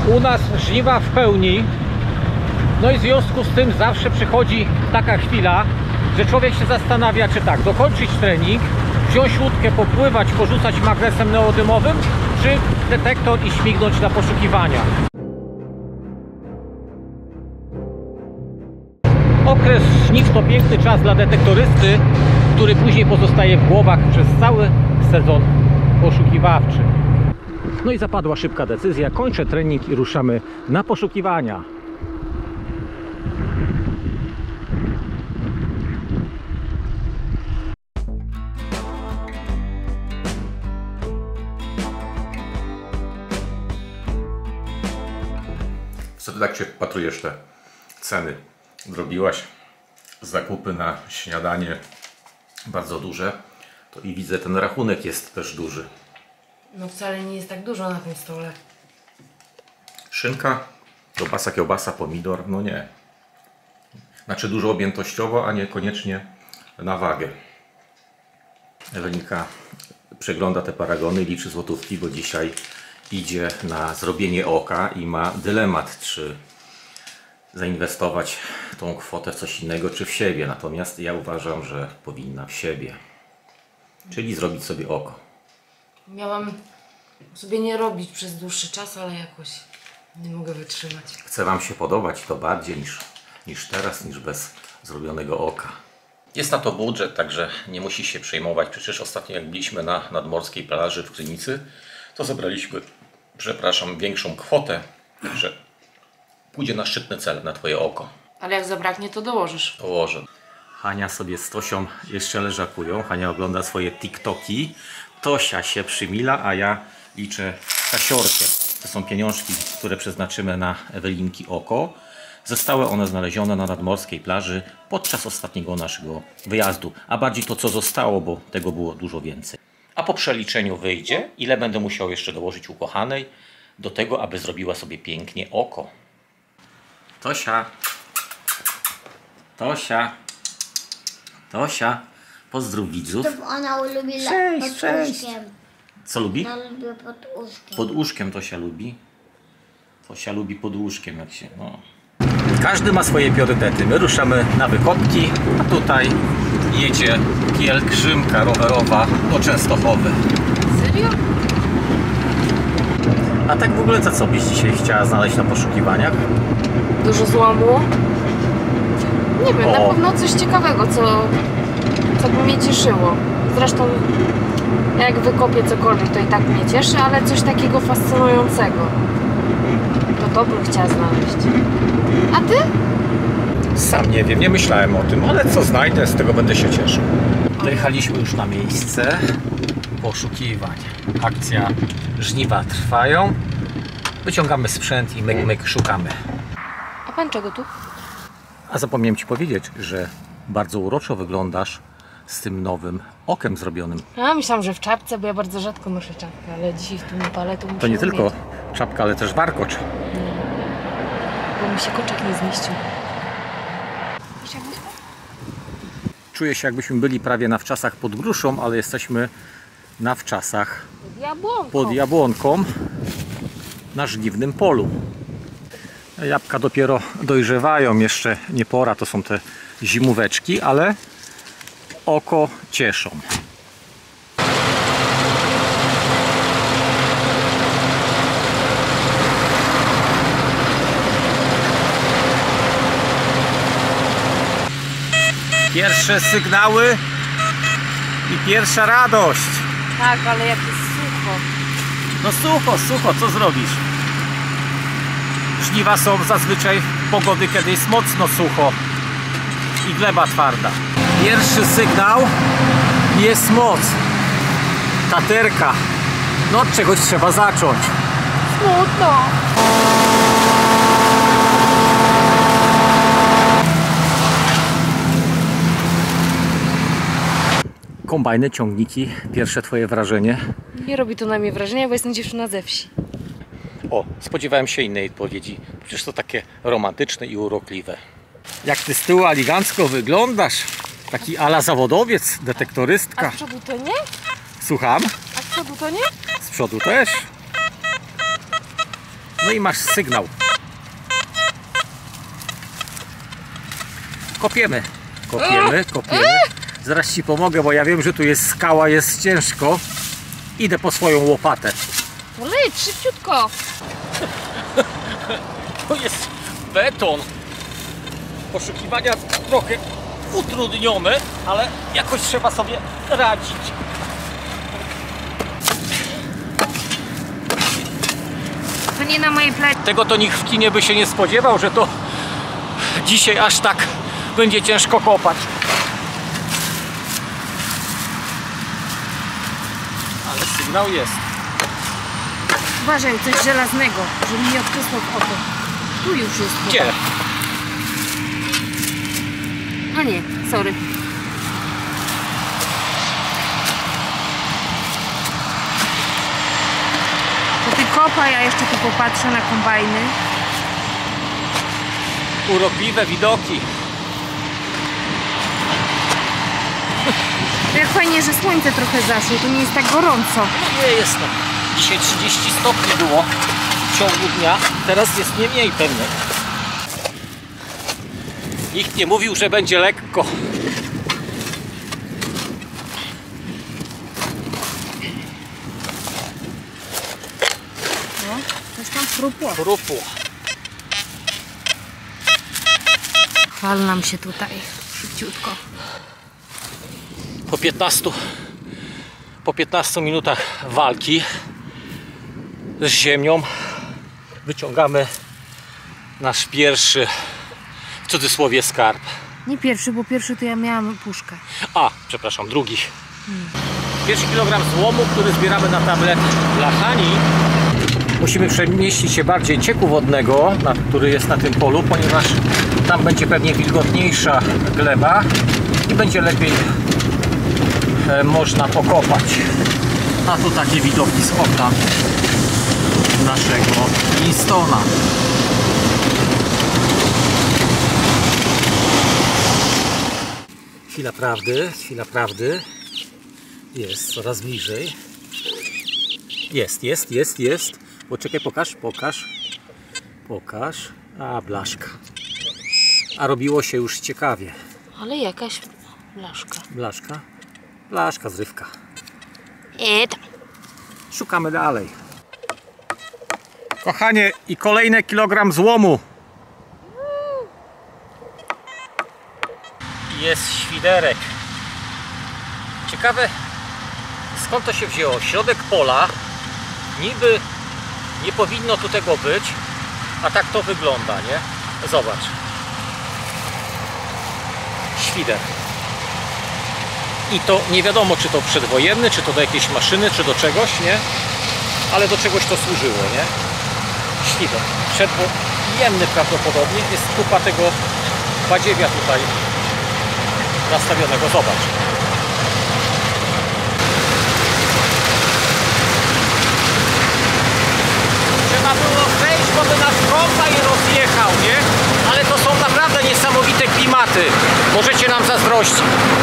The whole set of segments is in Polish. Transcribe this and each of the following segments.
U nas żniwa w pełni. No i w związku z tym zawsze przychodzi taka chwila, że człowiek się zastanawia, czy tak, dokończyć trening, wziąć łódkę, popływać, porzucać magnesem neodymowym, czy detektor i śmignąć na poszukiwania. Okres żniw to piękny czas dla detektorysty, który później pozostaje w głowach przez cały sezon poszukiwawczy. No i zapadła szybka decyzja, kończę trening i ruszamy na poszukiwania. Co ty tak się patrujesz, te ceny? Zrobiłaś zakupy na śniadanie bardzo duże, to i widzę, ten rachunek jest też duży. No wcale nie jest tak dużo na tym stole. Szynka, kiełbasa, pomidor, no nie. Znaczy dużo objętościowo, a niekoniecznie na wagę. Ewelinka przegląda te paragony, liczy złotówki, bo dzisiaj idzie na zrobienie oka i ma dylemat, czy zainwestować tą kwotę w coś innego, czy w siebie. Natomiast ja uważam, że powinna w siebie. Czyli zrobić sobie oko. Miałam sobie nie robić przez dłuższy czas, ale jakoś nie mogę wytrzymać. Chce Wam się podobać to bardziej niż teraz, niż bez zrobionego oka. Jest na to budżet, także nie musi się przejmować. Przecież ostatnio jak byliśmy na nadmorskiej plaży w Krynicy, to zebraliśmy, przepraszam, większą kwotę, że pójdzie na szczytny cel, na Twoje oko. Ale jak zabraknie, to dołożysz. Dołożę. Hania sobie z Tosią jeszcze leżakują. Hania ogląda swoje TikToki. Tosia się przymila, a ja liczę kasiorkę. To są pieniążki, które przeznaczymy na Ewelinki oko. Zostały one znalezione na nadmorskiej plaży podczas ostatniego naszego wyjazdu. A bardziej to, co zostało, bo tego było dużo więcej. A po przeliczeniu wyjdzie, ile będę musiał jeszcze dołożyć ukochanej do tego, aby zrobiła sobie pięknie oko. Tosia. Tosia. Tosia. Pozdrów widzów. To ona lubi Cześć, pod cześć. łóżkiem. Co lubi? Ona lubi pod łóżkiem. Pod łóżkiem Tosia lubi. Tosia lubi pod łóżkiem, jak się... No. Każdy ma swoje priorytety. My ruszamy na wykopki, a tutaj jedzie pielgrzymka rowerowa do Częstochowy. Serio? A tak w ogóle to co byś dzisiaj chciała znaleźć na poszukiwaniach? Dużo złomu? Nie wiem, na O. pewno coś ciekawego, co by mnie cieszyło. Zresztą jak wykopię cokolwiek, to i tak mnie cieszy, ale coś takiego fascynującego. To bym chciała znaleźć. A ty? Sam nie wiem, nie myślałem o tym, ale co znajdę, z tego będę się cieszył. Dojechaliśmy już na miejsce poszukiwań. Akcja żniwa trwają. Wyciągamy sprzęt i myk szukamy. A pan czego tu? A zapomniałem Ci powiedzieć, że bardzo uroczo wyglądasz z tym nowym okiem zrobionym. A myślałam, że w czapce, bo ja bardzo rzadko noszę czapkę, ale dzisiaj w tym upale to muszę To nie tylko umieć, czapka, ale też warkocz. bo mi się koczek nie zmieścił. Czuję się, jakbyśmy byli prawie na wczasach pod gruszą, ale jesteśmy na wczasach Jabłonko. pod jabłonką na żniwnym polu. Jabłka dopiero dojrzewają, jeszcze nie pora, to są te zimóweczki, ale oko cieszą. Pierwsze sygnały i pierwsza radość. Tak, ale jak jest sucho. No sucho, co zrobisz? Żniwa są zazwyczaj pogody, kiedy jest mocno sucho i gleba twarda. Pierwszy sygnał, jest moc. Taterka. No od czegoś trzeba zacząć. Smutno. Kombajny, ciągniki, pierwsze Twoje wrażenie? Nie robi to na mnie wrażenia, bo jestem dziewczyna ze wsi. O, spodziewałem się innej odpowiedzi. Przecież to takie romantyczne i urokliwe. Jak Ty z tyłu elegancko wyglądasz. Taki ala zawodowiec, A detektorystka. z przodu to nie? Słucham? A z przodu to nie? Z przodu też. No i masz sygnał. Kopiemy. Kopiemy, kopiemy. Zaraz ci pomogę, bo ja wiem, że tu jest skała, jest ciężko. Idę po swoją łopatę. No leć, szybciutko. To jest beton. Poszukiwania trochę utrudnione, ale jakoś trzeba sobie radzić. To nie na mojej plecie. Tego to nikt w kinie by się nie spodziewał, że to dzisiaj aż tak będzie ciężko kopać. Ale sygnał jest. Uważaj, coś żelaznego, żeby mi nie odprysło w oko. Tu już jest. Gdzie? A nie, sorry. To ty kopaj, ja jeszcze tu popatrzę na kombajny. Urokliwe widoki. Jak fajnie, że słońce trochę zaszło, to nie jest tak gorąco. Nie jest to. Dzisiaj 30 stopni było w ciągu dnia. Teraz jest nie mniej pewnie. Nikt nie mówił, że będzie lekko. No, coś tam chrupło. Chrupło. Chwal nam się tutaj, szybciutko. Po 15 minutach walki z ziemią wyciągamy nasz pierwszy, w cudzysłowie, skarb. Nie pierwszy, bo pierwszy to ja miałam puszkę. A, przepraszam, drugi. Pierwszy kilogram złomu, który zbieramy na tablet Lachani. Musimy przemieścić się bardziej cieku wodnego, który jest na tym polu, ponieważ tam będzie pewnie wilgotniejsza gleba i będzie lepiej można pokopać. A tu takie widoki z okna naszego Listona. Chwila prawdy, chwila prawdy. Jest coraz bliżej. Jest. Poczekaj, pokaż. A, blaszka. A robiło się już ciekawie. Ale jakaś blaszka. Blaszka? Blaszka, zrywka. Tam. Szukamy dalej. Kochanie, i kolejny kilogram złomu. Jest świderek. Ciekawe, skąd to się wzięło. Środek pola. Niby nie powinno tu tego być, a tak to wygląda, nie? Zobacz. Świder. I to nie wiadomo, czy to przedwojenny, czy to do jakiejś maszyny, czy do czegoś, nie? Ale do czegoś to służyło, nie? Świder. Przedwojenny prawdopodobnie. Jest kupa tego badziewia tutaj nastawionego. Zobacz. Trzeba było wejść, bo by nasz kombajn rozjechał, nie? Ale to są naprawdę niesamowite klimaty. Możecie nam zazdrościć.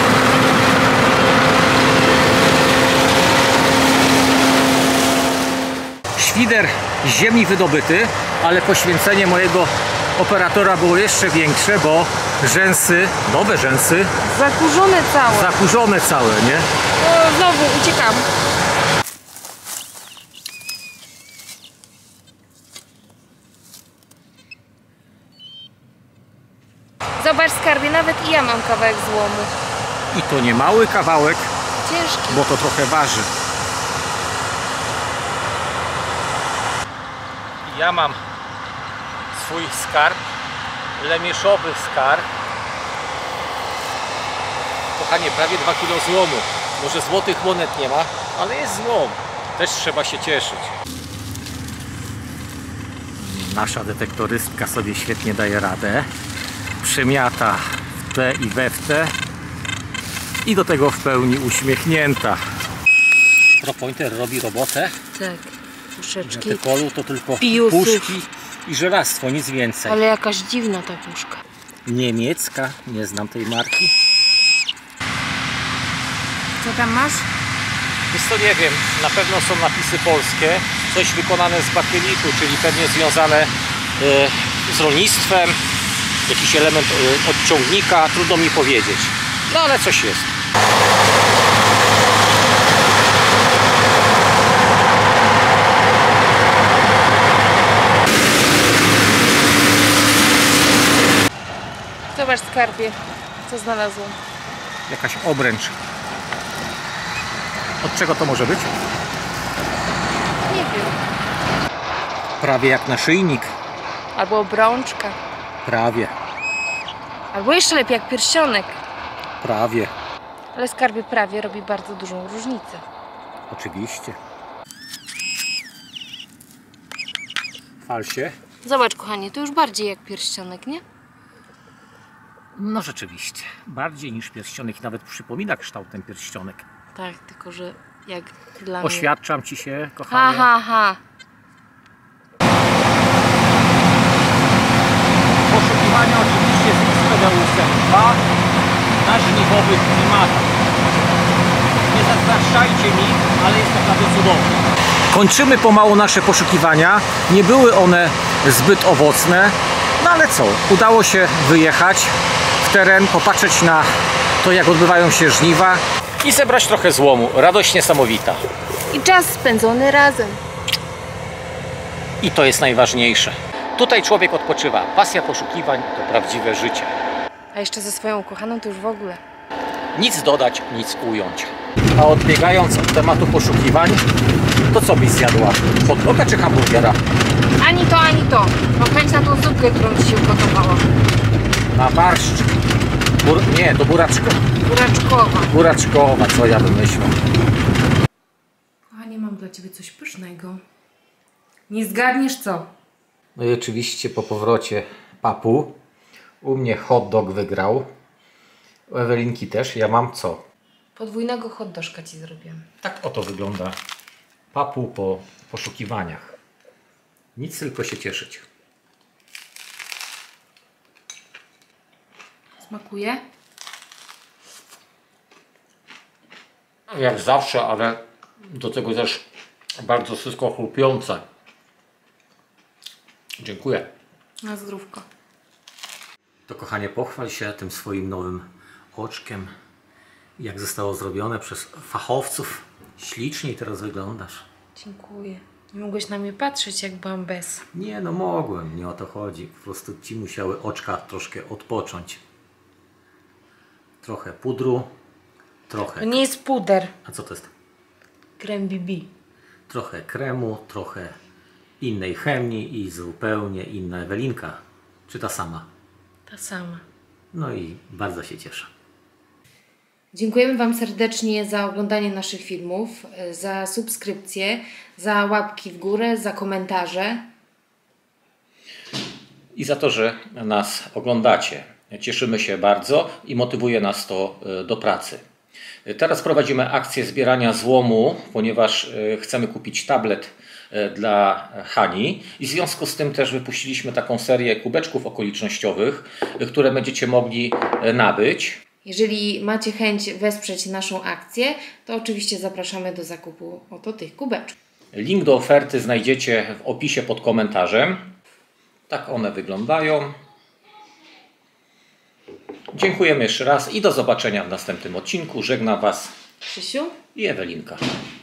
Świder z ziemi wydobyty, ale poświęcenie mojego operatora było jeszcze większe, bo rzęsy, nowe rzęsy, Zakurzone całe. nie? O, znowu uciekam. Zobacz, skarbie, nawet i ja mam kawałek złomu. I to nie mały kawałek, Ciężki. bo to trochę waży. Ja mam swój skarb, lemieszowy skarb. Kochanie, prawie 2 kg złomu. Może złotych monet nie ma, ale jest złom. Też trzeba się cieszyć. Nasza detektorystka sobie świetnie daje radę. Przemiata w te i we w te. I do tego w pełni uśmiechnięta. ProPointer robi robotę. Tak, Na puszeczki. tym polu to tylko Piusów. puszki i żelastwo, nic więcej. Ale jakaś dziwna ta puszka. Niemiecka, nie znam tej marki. Co tam masz? Jest to, nie wiem, na pewno są napisy polskie, coś wykonane z bakylitu, czyli pewnie związane z rolnictwem, jakiś element odciągnika, trudno mi powiedzieć. No ale coś jest. Zobacz, skarbie, co znalazłam. Jakaś obręcz. Od czego to może być? Nie wiem. Prawie jak naszyjnik. Albo obrączka. Prawie, Albo jeszcze lepiej jak pierścionek. prawie. Ale skarbie prawie robi bardzo dużą różnicę. Oczywiście. Falsie? Zobacz, kochanie, to już bardziej jak pierścionek, nie? No rzeczywiście. Bardziej niż pierścionek. Nawet przypomina kształtem pierścionek. Tak, tylko że jak dla mnie... Oświadczam ci się, Ha, kochanie. ha, ha. Poszukiwania oczywiście z XPDU-sem 2 na żniwowych klimatach. Nie zastraszajcie mi, ale jest naprawdę cudownie. Kończymy pomału nasze poszukiwania. Nie były one zbyt owocne, no ale co? Udało się wyjechać w teren, popatrzeć na to, jak odbywają się żniwa i zebrać trochę złomu. Radość niesamowita. I czas spędzony razem. I to jest najważniejsze. Tutaj człowiek odpoczywa. Pasja poszukiwań to prawdziwe życie. A jeszcze ze swoją ukochaną to już w ogóle. Nic dodać, nic ująć. A odbiegając od tematu poszukiwań, to co byś zjadła? Hot doga czy hamburgera? Ani to, ani to. Mam chęć na tą zupkę, którą ci się ugotowała. Na barszcz. Nie, to Buraczkowa. buraczkowa, co ja wymyślę. Kochanie, mam dla ciebie coś pysznego. Nie zgadniesz co? No i oczywiście po powrocie papu u mnie hot dog wygrał. U Ewelinki też. Ja mam co? Podwójnego hot dożka ci zrobiłem. Tak oto wygląda papu po poszukiwaniach. Nic, tylko się cieszyć. Smakuje? Jak zawsze, ale do tego też bardzo wszystko chrupiące. Dziękuję. Na zdrówko. To kochanie, pochwal się tym swoim nowym oczkiem. Jak zostało zrobione przez fachowców. Ślicznie teraz wyglądasz. Dziękuję. Nie mogłeś na mnie patrzeć, jak byłam bez. Nie, no mogłem, nie o to chodzi. Po prostu ci musiały oczka troszkę odpocząć. Trochę pudru, trochę... To nie jest puder. A co to jest? Krem BB. Trochę kremu, trochę innej chemii i zupełnie inna Ewelinka. Czy ta sama? Ta sama. No i bardzo się cieszę. Dziękujemy Wam serdecznie za oglądanie naszych filmów, za subskrypcje, za łapki w górę, za komentarze. I za to, że nas oglądacie. Cieszymy się bardzo i motywuje nas to do pracy. Teraz prowadzimy akcję zbierania złomu, ponieważ chcemy kupić tablet dla Hani i w związku z tym też wypuściliśmy taką serię kubeczków okolicznościowych, które będziecie mogli nabyć. Jeżeli macie chęć wesprzeć naszą akcję, to oczywiście zapraszamy do zakupu oto tych kubeczków. Link do oferty znajdziecie w opisie pod komentarzem. Tak one wyglądają. Dziękujemy jeszcze raz i do zobaczenia w następnym odcinku. Żegna Was Krzysiu? i Ewelinka.